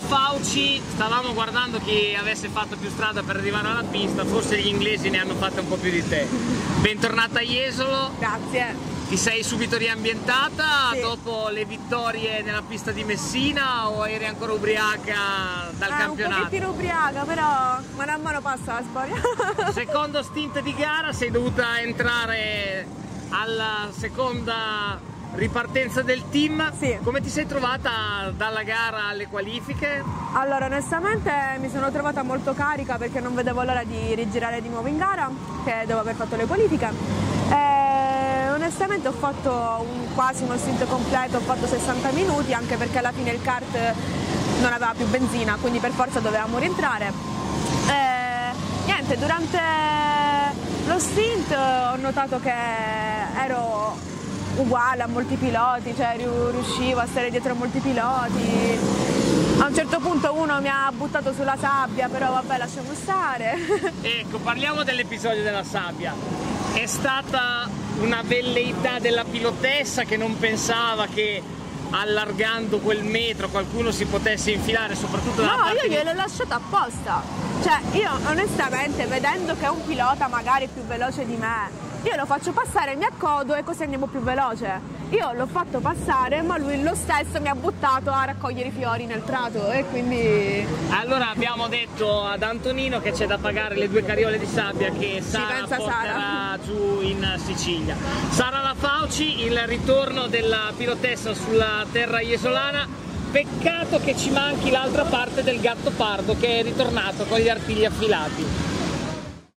Fauci, stavamo guardando chi avesse fatto più strada per arrivare alla pista, forse gli inglesi ne hanno fatte un po' più di te. Bentornata a Jesolo. Grazie. Ti sei subito riambientata Sì. dopo le vittorie nella pista di Messina o eri ancora ubriaca dal campionato? Un pochettino ubriaca, però mano a mano passa la storia. Secondo stint di gara sei dovuta entrare alla seconda ripartenza del team. Sì. Come ti sei trovata dalla gara alle qualifiche? Allora, onestamente mi sono trovata molto carica perché non vedevo l'ora di rigirare di nuovo in gara, che dopo aver fatto le qualifiche. Onestamente ho fatto quasi uno stint completo, ho fatto 60 minuti, anche perché alla fine il kart non aveva più benzina, quindi per forza dovevamo rientrare. Niente, durante lo stint ho notato che ero uguale a molti piloti, cioè riuscivo a stare dietro a molti piloti. A un certo punto uno mi ha buttato sulla sabbia, però vabbè, lasciamo stare. Ecco, parliamo dell'episodio della sabbia. È stata una velleità della pilotessa che non pensava che allargando quel metro qualcuno si potesse infilare, soprattutto dalla parte io gliel'ho lasciato apposta. Cioè, io onestamente, vedendo che è un pilota magari più veloce di me, io lo faccio passare, mi accodo e così andiamo più veloce. Io l'ho fatto passare, ma lui lo stesso mi ha buttato a raccogliere i fiori nel prato e quindi... Allora abbiamo detto ad Antonino che c'è da pagare le 2 carriole di sabbia che Sara porterà giù in Sicilia. Sara La Fauci, il ritorno della pilotessa sulla terra jesolana. Peccato che ci manchi l'altra parte del Gattopardo che è ritornato con gli artigli affilati.